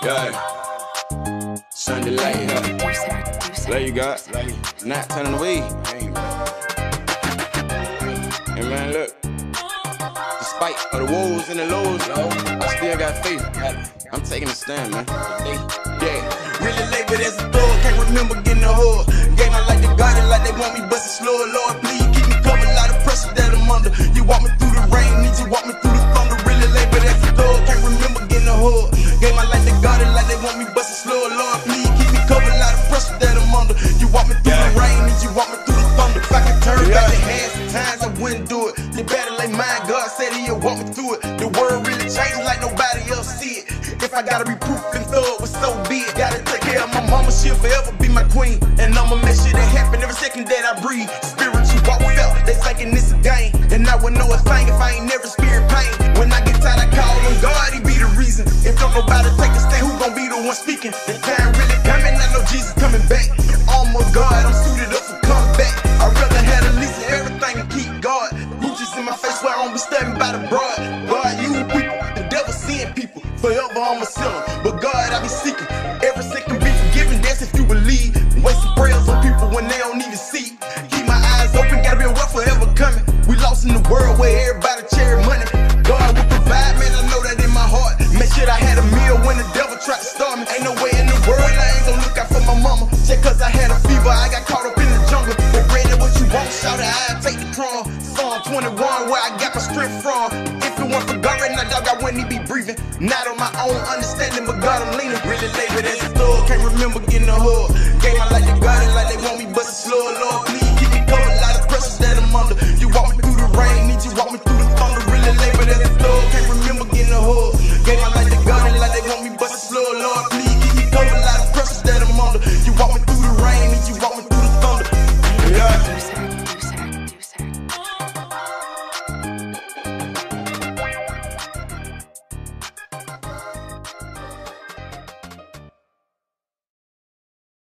Yeah. Sunday light, yeah. There you got. Not turning away. And man, look. Despite all the woes and the lows, I still got faith. I'm taking a stand, man. Yeah. Really late, but as a thug, can't remember getting a hug. Game I like the garden, like they want me bustin' slow. Lord, please keep me covered, a lot of pressure that I'm under. You walk me through the rain, need you walk me through the thunder. Really late, but as a thug, can't remember getting a hug. Game I like the garden, like they want me bustin' slow. Lord, please keep me covered, a lot of pressure that I'm under. You walk me through the rain, need you walk me through the thunder. If I can turn back the hands, sometimes I wouldn't do it. The battle ain't mine, God said he'll walk me through it. The world really changed like nobody else see it. If I gotta be proof and thug, but so be it. Gotta take care of my mama, she'll forever be my queen. And I'ma make sure that happen every second that I breathe. Spiritual walk felt, they thinking it's a game. And I wouldn't know a thing if I ain't never experienced pain. When I get tired, I call on God, he be the reason. If don't nobody take a stand, who gon' be the one speaking? The time really coming, I know Jesus coming back. Oh my God, I'm suited up for comeback. I'd rather have a lease of everything and keep God. Hoochies in my face where I don't be stabbing by the broad. God, you people, the devil seeing people. Forever I'ma sell them, but God I be seeking. Every second be forgiven, that's if you believe. Wasting prayers on people when they don't even see. Keep my eyes open, gotta be a wealth forever coming. We lost in the world where everybody share money. God will provide, man, I know that in my heart. Make sure I had a meal when the devil tried to start me. Ain't no way in the world I ain't gon' look out for my mama. Just cause I had a fever, I got caught up in the jungle. But granted what you want, shout it, I take the crown. Psalm 21, where I got my strength from. If it weren't for God right now, dog, I wouldn't even be breathing. Not on my own understanding, but God, I'm leaning. Really late, but as a thug, can't remember getting a hug. Game I like the garden, like they want me bustin' slow. Lord, please keep me covered, a lot of pressure that I'm under. You walk me through the rain, need you walk me through the thunder. Really late, but as a thug, can't remember getting a hug. Game I like the garden, like they want me bustin' slow. Lord, please keep me covered, a lot of pressure that I'm under. You walk me through the rain, need you walk